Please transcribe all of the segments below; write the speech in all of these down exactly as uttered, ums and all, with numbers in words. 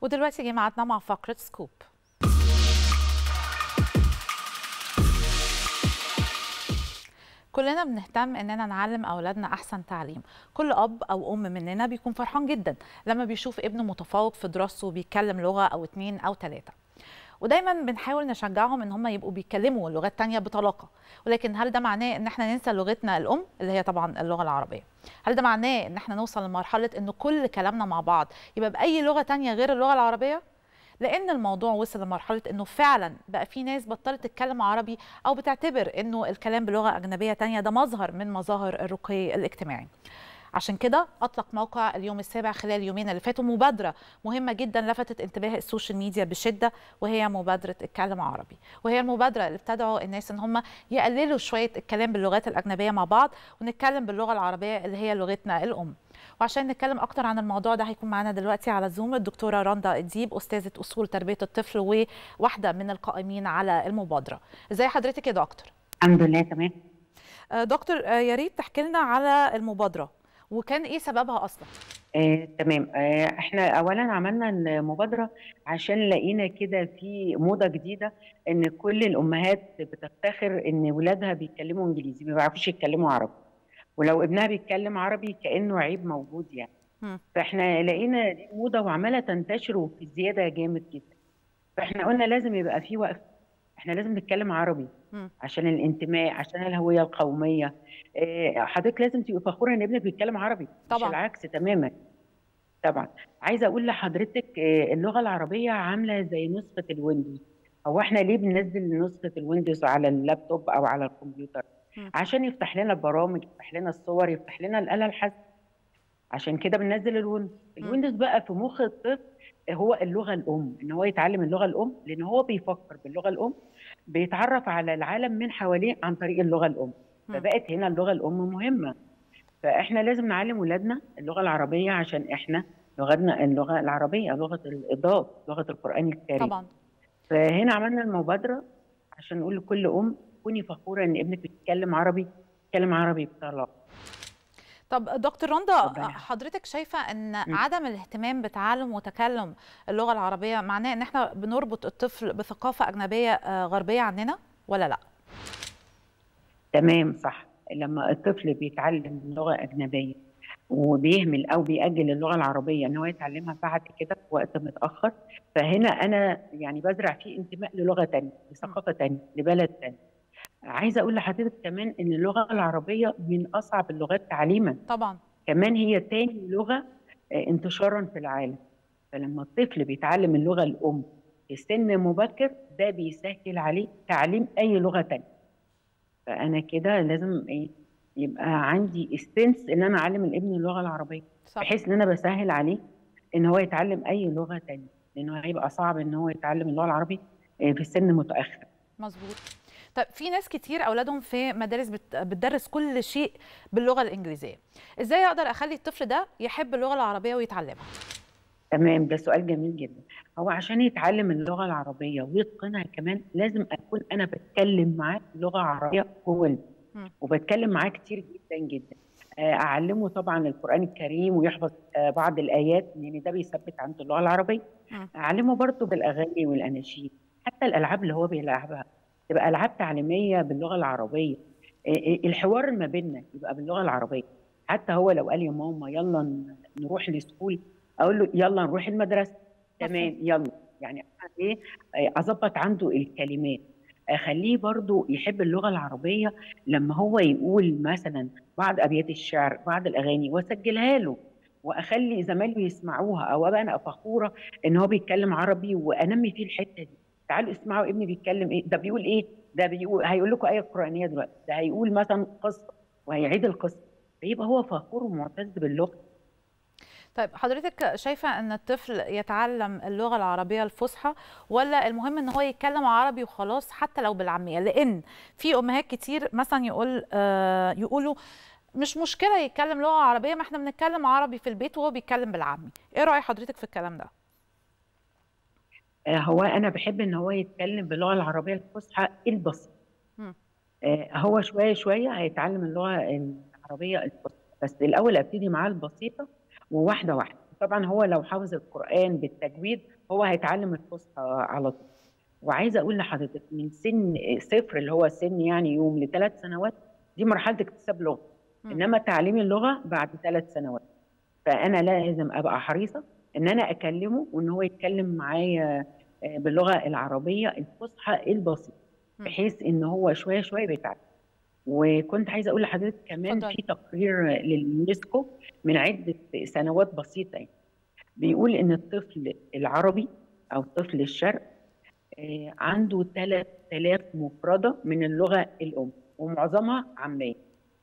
ودلوقتي جه ميعادنا مع فقرة سكوب. كلنا بنهتم اننا نعلم اولادنا احسن تعليم. كل اب او ام مننا بيكون فرحان جدا لما بيشوف ابنه متفوق في دراسته وبيتكلم لغة او اتنين او تلاتة، ودايما بنحاول نشجعهم ان هم يبقوا بيتكلموا لغات تانية بطلاقة. ولكن هل ده معناه ان احنا ننسى لغتنا الام اللي هي طبعا اللغة العربية؟ هل ده معناه ان احنا نوصل لمرحلة ان كل كلامنا مع بعض يبقى بأي لغة تانية غير اللغة العربية؟ لأن الموضوع وصل لمرحلة إنه فعلا بقى في ناس بطلت تتكلم عربي أو بتعتبر إنه الكلام بلغة أجنبية تانية ده مظهر من مظاهر الرقي الاجتماعي. عشان كده أطلق موقع اليوم السابع خلال اليومين اللي فاتوا مبادرة مهمة جدا لفتت انتباه السوشيال ميديا بشدة، وهي مبادرة اتكلم عربي. وهي المبادرة اللي بتدعو الناس إن هم يقللوا شوية الكلام باللغات الأجنبية مع بعض ونتكلم باللغة العربية اللي هي لغتنا الأم. وعشان نتكلم اكتر عن الموضوع ده هيكون معانا دلوقتي على زوم الدكتوره رندا الديب، استاذه اصول تربيه الطفل وواحده من القائمين على المبادره. ازي حضرتك يا دكتور؟ الحمد لله تمام. دكتور يا ريت تحكي لنا على المبادره وكان ايه سببها اصلا؟ آه، تمام. آه، احنا اولا عملنا المبادره عشان لقينا كده في موضه جديده ان كل الامهات بتفتخر ان ولادها بيتكلموا انجليزي، ما بيعرفوش يتكلموا عربي، ولو ابنها بيتكلم عربي كانه عيب موجود يعني. م. فاحنا لقينا دي موضه وعماله تنتشر وفي زياده جامد جدا. فاحنا قلنا لازم يبقى في وقف، احنا لازم نتكلم عربي م. عشان الانتماء، عشان الهويه القوميه. آه، حضرتك لازم تبقي فخوره ان ابنك بيتكلم عربي، مش طبعا. العكس تماما. طبعا. عايزه اقول لحضرتك آه، اللغه العربيه عامله زي نسخه الويندوز. هو احنا ليه بننزل نسخه الويندوز على اللابتوب او على الكمبيوتر؟ م. عشان يفتح لنا البرامج، يفتح لنا الصور، يفتح لنا الاله الحاسبه. عشان كده بننزل الويندوز. م. الويندوز بقى في مخ الطفل هو اللغه الام، ان هو يتعلم اللغه الام، لان هو بيفكر باللغه الام، بيتعرف على العالم من حواليه عن طريق اللغه الام. م. فبقت هنا اللغه الام مهمه. فاحنا لازم نعلم ولادنا اللغه العربيه عشان احنا لغتنا اللغه العربيه لغه الاضاءه، لغه القران الكريم. طبعا. فهنا عملنا المبادره عشان نقول لكل ام كوني فخوره ان ابنك بيتكلم عربي، بيتكلم عربي بطلاقه. طب دكتور رندا، اتفضلي. حضرتك شايفه ان م. عدم الاهتمام بتعلم وتكلم اللغه العربيه معناه ان احنا بنربط الطفل بثقافه اجنبيه غربيه عننا ولا لا؟ تمام، صح. لما الطفل بيتعلم لغه اجنبيه وبيهمل او بيأجل اللغه العربيه ان هو يتعلمها بعد كده في وقت متاخر، فهنا انا يعني بزرع فيه انتماء للغه ثانيه، لثقافه ثانيه، لبلد ثاني. عايزه اقول لحضرتك كمان ان اللغه العربيه من اصعب اللغات تعليما. طبعا. كمان هي تاني لغه انتشارا في العالم. فلما الطفل بيتعلم اللغه الام في سن مبكر ده بيسهل عليه تعليم اي لغه ثانيه. فانا كده لازم ايه، يبقى عندي السنس ان انا اعلم الابن اللغه العربيه، صح. بحيث ان انا بسهل عليه ان هو يتعلم اي لغه ثانيه، لانه هيبقى صعب ان هو يتعلم اللغه العربيه في سن متاخر. مظبوط. طب في ناس كتير اولادهم في مدارس بت... بتدرس كل شيء باللغه الانجليزيه، ازاي اقدر اخلي الطفل ده يحب اللغه العربيه ويتعلمها؟ تمام، ده سؤال جميل جدا. هو عشان يتعلم اللغه العربيه ويتقنها كمان لازم اكون انا بتكلم معاه لغه عربيه جوه، وبتكلم معاه كتير جدا جدا. اعلمه طبعا القران الكريم ويحفظ بعض الايات لان ده بيثبت عنده اللغه العربيه. م. اعلمه برضه بالاغاني والاناشيد، حتى الالعاب اللي هو بيلعبها تبقى العاب تعليميه باللغه العربيه. الحوار ما بيننا يبقى باللغه العربيه. حتى هو لو قال يا ماما يلا نروح لسكول، اقول له يلا نروح المدرسه. تمام يلا، يعني ايه، اظبط عنده الكلمات. اخليه برضو يحب اللغه العربيه لما هو يقول مثلا بعض ابيات الشعر، بعض الاغاني، واسجلها له واخلي زمايله يسمعوها، او ابقى انا فخوره ان هو بيتكلم عربي وانمي فيه الحته دي. تعالوا اسمعوا ابني بيتكلم ايه، ده بيقول ايه، ده بيقول هيقول لكم ايه قرانيه دلوقتي، ده هيقول مثلا قصه وهيعيد القصه، فيبقى هو فخور ومعتز باللغه. طيب حضرتك شايفه ان الطفل يتعلم اللغه العربيه الفصحى ولا المهم ان هو يتكلم عربي وخلاص حتى لو بالعاميه؟ لان في امهات كتير مثلا يقول آه يقولوا مش مشكله يتكلم لغه عربيه، ما احنا بنتكلم عربي في البيت وهو بيتكلم بالعامي. ايه راي حضرتك في الكلام ده؟ آه هو انا بحب ان هو يتكلم باللغه العربيه الفصحى البسيطه. آه هو شويه شويه هيتعلم اللغه العربيه الفصحى، بس الاول ابتدي معاه البسيطه وواحده واحده. طبعا هو لو حافظ القرآن بالتجويد هو هيتعلم الفصحى على طول. وعايزه اقول لحضرتك من سن صفر اللي هو سن يعني يوم لثلاث سنوات دي مرحله اكتساب لغه، مم. انما تعليم اللغه بعد ثلاث سنوات. فانا لازم ابقى حريصه ان انا اكلمه وان هو يتكلم معايا آه، باللغه العربيه الفصحى البسيطه، مم. بحيث ان هو شويه شويه بيتعلم. وكنت عايزه اقول لحضرتك كمان اتفضلي. في تقرير لليونسكو من عده سنوات بسيطه يعني بيقول ان الطفل العربي او الطفل الشرقي آه، عنده ثلاث آلاف مفردة من اللغة الأم ومعظمها عامية،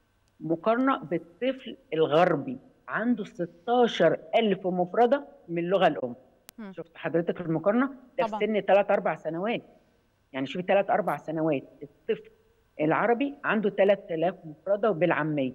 مقارنة بالطفل الغربي عنده ستاشر ألف مفردة من اللغة الأم. مم. شفت حضرتك المقارنة؟ ده في طبعا. سن ثلاث أربع سنوات. يعني شوفي ثلاث أربع سنوات الطفل العربي عنده ثلاث آلاف مفردة بالعامية،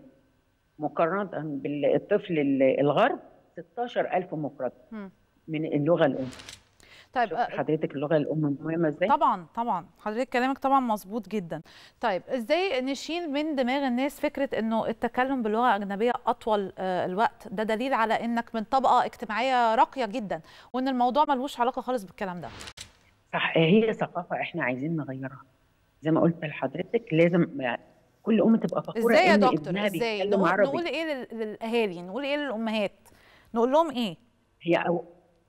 مقارنة بالطفل الغرب ستاشر ألف مفردة مم. من اللغة الأم. طيب شفت آه، حضرتك اللغة الأم مهمة إزاي؟ طبعا طبعا حضرتك كلامك طبعا مظبوط جدا. طيب ازاي نشيل من دماغ الناس فكره انه التكلم بلغه اجنبيه اطول آه، الوقت ده دليل على انك من طبقه اجتماعيه راقيه جدا، وان الموضوع ملهوش علاقه خالص بالكلام ده؟ صح، هي ثقافة احنا عايزين نغيرها. زي ما قلت لحضرتك لازم يعني كل أم تبقى فخورة ازاي يا إن دكتور؟ ابنها ازاي بيتكلم نقول عربي. نقول ايه لل- للاهالي، نقول ايه للامهات، نقول لهم ايه؟ هي أو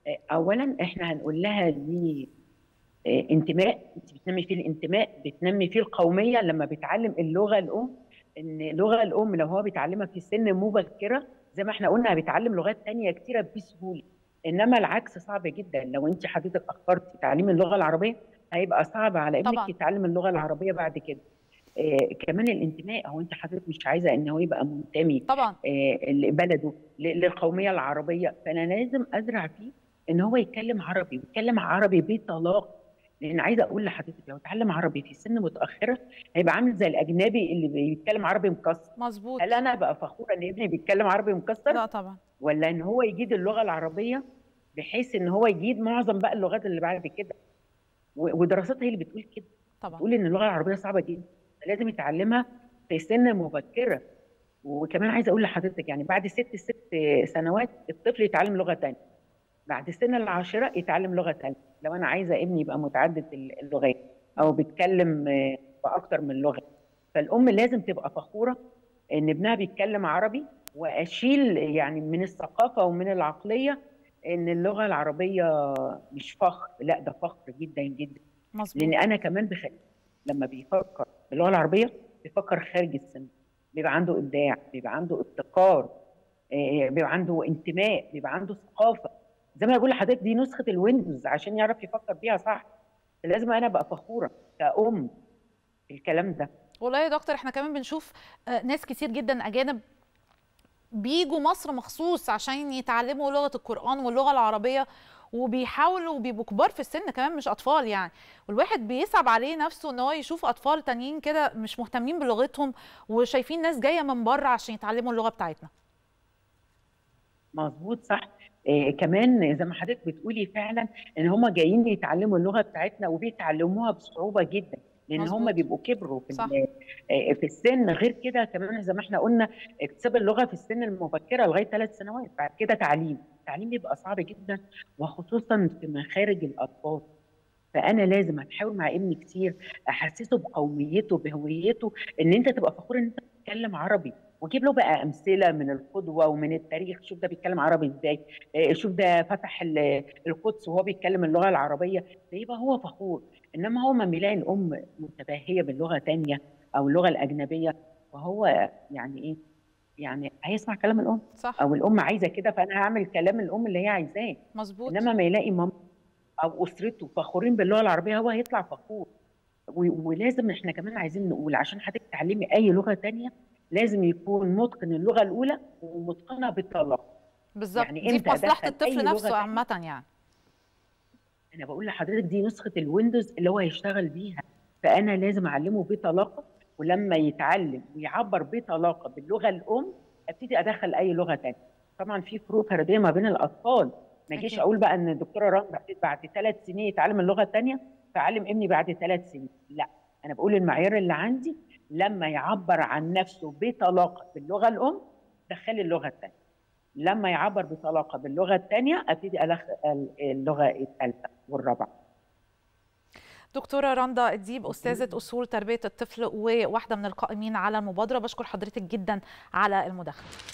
أولا احنا هنقول لها دي آه، انتماء، انت بتنمي فيه الانتماء، بتنمي فيه القومية لما بيتعلم اللغة الأم. إن اللغة الأم لو هو بيتعلمها في سن مبكرة زي ما احنا قلنا بيتعلم لغات تانية كتيرة بسهولة. إنما العكس صعب جدا، لو انت حضرتك أخرتي تعليم اللغة العربية هيبقى صعب على ابنك طبعا يتعلم اللغة العربية بعد كده. آه، كمان الانتماء، هو انت حضرتك مش عايزه ان هو يبقى منتمي طبعا. آه، لبلده ل- للقوميه العربيه، فانا لازم ازرع فيه ان هو يتكلم عربي ويتكلم عربي بطلاقه. لان عايزه اقول لحضرتك لو اتعلم عربي في سن متاخره هيبقى عامل زي الاجنبي اللي بيتكلم عربي مكسر. هل مظبوط. انا ابقى فخوره ان ابني بيتكلم عربي مكسر، لا طبعا. ولا ان هو يجيد اللغه العربيه بحيث ان هو يجيد معظم بقى اللغات اللي بعد كده؟ و- ودراسات هي اللي بتقول كده، طبعا. بتقول ان اللغه العربيه صعبه جدا، لازم يتعلمها في سن مبكره. وكمان عايزه اقول لحضرتك يعني بعد ست ست سنوات الطفل يتعلم لغه ثانيه، بعد سن العاشره يتعلم لغه ثانيه، لو انا عايزه ابني يبقى متعدد اللغات او بيتكلم آه، باكتر من لغه. فالام لازم تبقى فخوره ان ابنها بيتكلم عربي، واشيل يعني من الثقافه ومن العقليه ان اللغه العربيه مش فخر، لا ده فخر جدا جدا. لان مظبوط. انا كمان بخلي لما بيفكر باللغه العربيه بيفكر خارج السن، بيبقى عنده ابداع، بيبقى عنده ابتكار، آه، بيبقى عنده انتماء، بيبقى عنده ثقافه. زي ما بقول لحضرتك دي نسخه الويندوز عشان يعرف يفكر بيها صح. لازم انا ابقى فخوره كأم الكلام ده. والله يا دكتور احنا كمان بنشوف آه، ناس كتير جدا اجانب بيجوا مصر مخصوص عشان يتعلموا لغة القرآن واللغة العربية، وبيحاولوا وبيبقوا كبار في السن كمان مش أطفال يعني، والواحد بيصعب عليه نفسه ان هو يشوف أطفال تانيين كده مش مهتمين بلغتهم وشايفين ناس جاية من بره عشان يتعلموا اللغة بتاعتنا. مظبوط صح. إيه كمان زي ما حضرتك بتقولي فعلا ان هم جايين يتعلموا اللغه بتاعتنا وبيتعلموها بصعوبه جدا، لان هم مظبوط. بيبقوا كبروا في صح. ال- آه، في السن. غير كده كمان زي ما احنا قلنا اكتساب اللغه في السن المبكره لغايه ثلاث سنوات، بعد كده تعليم التعليم بيبقى صعب جدا، وخصوصا في مخارج الألفاظ. فانا لازم اتحاور مع ابني كتير، احسسه بقوميته بهويته، ان انت تبقى فخور ان انت بتتكلم عربي، واجيب له بقى امثله من القدوه ومن التاريخ. شوف ده بيتكلم عربي ازاي، آه، شوف ده فتح ال- القدس وهو بيتكلم اللغه العربيه، فيبقى هو فخور. انما هو ما بيلاقي الام متباهيه باللغه تانية او اللغه الاجنبيه، فهو يعني ايه، يعني هيسمع كلام الام، صح. او الام عايزه كده فانا هعمل كلام الام اللي هي عايزاه. مظبوط. انما ما يلاقي ماما او اسرته فخورين باللغه العربيه هو هيطلع فخور. و- ولازم احنا كمان عايزين نقول عشان حضرتك تتعلمي اي لغه تانية لازم يكون متقن اللغه الاولى ومتقنها بالطلاق. بالظبط، يعني دي في امتى مصلحة ادخل الطفل اي لغه نفسه تانية؟ عامة يعني. انا بقول لحضرتك دي نسخه الويندوز اللي هو هيشتغل بيها، فانا لازم اعلمه بطلاقه، ولما يتعلم ويعبر بطلاقه باللغه الام ابتدي ادخل اي لغه تانية. طبعا في فروق فرديه ما بين الاطفال، ما اجيش أكيد. اقول بقى ان الدكتوره رغم بعد بعد ثلاث سنين يتعلم اللغه الثانيه فاعلم ابني بعد ثلاث سنين، لا. انا بقول المعيار اللي عندي لما يعبر عن نفسه بطلاقه باللغه الام دخلي اللغه الثانيه. لما يعبر بطلاقه باللغه الثانيه ابتدي الخ اللغه الثالثه والرابعه. دكتورة رندا الديب، أستاذة أصول تربية الطفل وواحدة من القائمين على المبادرة، بشكر حضرتك جدا على المداخلة.